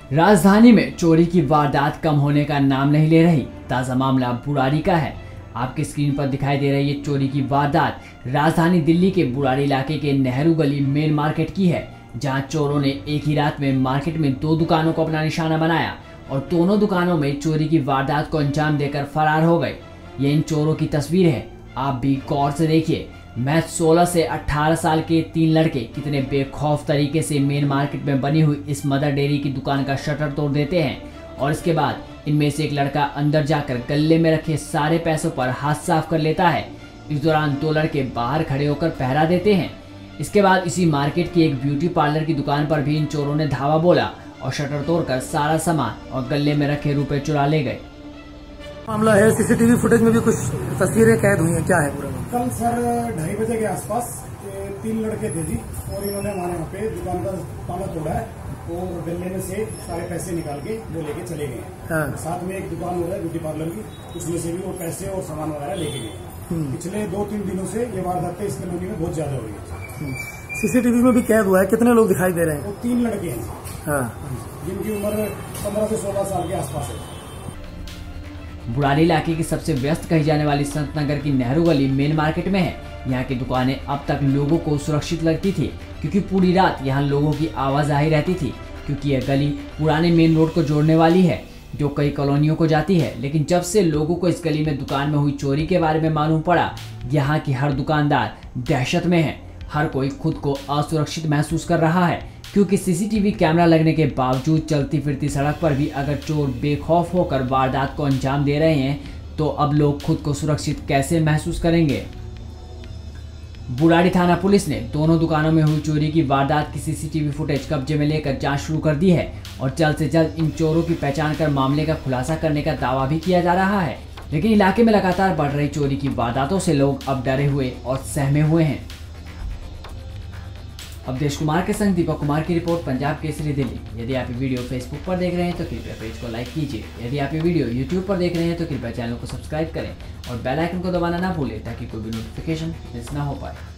राजधानी में चोरी की वारदात कम होने का नाम नहीं ले रही। ताज़ा मामला बुराड़ी का है। आपकी स्क्रीन पर दिखाई दे रही ये चोरी की वारदात राजधानी दिल्ली के बुराड़ी इलाके के नेहरू गली मेन मार्केट की है, जहां चोरों ने एक ही रात में मार्केट में 2 दुकानों को अपना निशाना बनाया और दोनों दुकानों में चोरी की वारदात को अंजाम देकर फरार हो गए। ये इन चोरों की तस्वीर है, आप भी गौर से देखिए। महज 16 से 18 साल के 3 लड़के कितने बेखौफ तरीके से मेन मार्केट में बनी हुई इस मदर डेयरी की दुकान का शटर तोड़ देते हैं और इसके बाद इनमें से एक लड़का अंदर जाकर गल्ले में रखे सारे पैसों पर हाथ साफ कर लेता है। इस दौरान 2 लड़के बाहर खड़े होकर पहरा देते हैं। इसके बाद इसी मार्केट की एक ब्यूटी पार्लर की दुकान पर भी इन चोरों ने धावा बोला और शटर तोड़कर सारा सामान और गल्ले में रखे रुपए चुरा ले गए। मामला है, सीसीटीवी फुटेज में भी कुछ तस्वीरें कैद हुई हैं, क्या है पूरा? कल सर 2:30 बजे के आसपास 3 लड़के थे जी, और इन्होंने हमारे यहाँ पे दुकान का ताला तोड़ा है और गले में से सारे पैसे निकाल के वो लेके चले गए। हाँ। साथ में एक दुकान हो रहा है ब्यूटी पार्लर की, उसमें से भी वो पैसे और सामान वगैरह लेके गए। पिछले 2-3 दिनों से ये वारदातें इस कॉलोनी में बहुत ज्यादा हो रही है। सीसीटीवी में भी कैद हुआ है, कितने लोग दिखाई दे रहे हैं? वो 3 लड़के हैं हाँ, जिनकी उम्र 15 से 16 साल के आसपास है। बुराड़ी इलाके की सबसे व्यस्त कही जाने वाली संत नगर की नेहरू गली मेन मार्केट में है। यहाँ की दुकानें अब तक लोगों को सुरक्षित लगती थी क्योंकि पूरी रात यहाँ लोगों की आवाजाही रहती थी, क्योंकि यह गली पुराने मेन रोड को जोड़ने वाली है जो कई कॉलोनियों को जाती है। लेकिन जब से लोगों को इस गली में दुकान में हुई चोरी के बारे में मालूम पड़ा, यहाँ की हर दुकानदार दहशत में है। हर कोई खुद को असुरक्षित महसूस कर रहा है क्योंकि सीसीटीवी कैमरा लगने के बावजूद चलती फिरती सड़क पर भी अगर चोर बेखौफ होकर वारदात को अंजाम दे रहे हैं तो अब लोग खुद को सुरक्षित कैसे महसूस करेंगे। बुराड़ी थाना पुलिस ने दोनों दुकानों में हुई चोरी की वारदात की सीसीटीवी फुटेज कब्जे में लेकर जांच शुरू कर दी है और जल्द से जल्द इन चोरों की पहचान कर मामले का खुलासा करने का दावा भी किया जा रहा है। लेकिन इलाके में लगातार बढ़ रही चोरी की वारदातों से लोग अब डरे हुए और सहमे हुए हैं। अवधेश कुमार के संग दीपक कुमार की रिपोर्ट, पंजाब केसरी दिल्ली। यदि आप ये वीडियो फेसबुक पर देख रहे हैं तो कृपया पेज को लाइक कीजिए। यदि आप ये वीडियो यूट्यूब पर देख रहे हैं तो कृपया चैनल को सब्सक्राइब करें और बेल आइकन को दबाना ना भूलें ताकि कोई भी नोटिफिकेशन मिस ना हो पाए।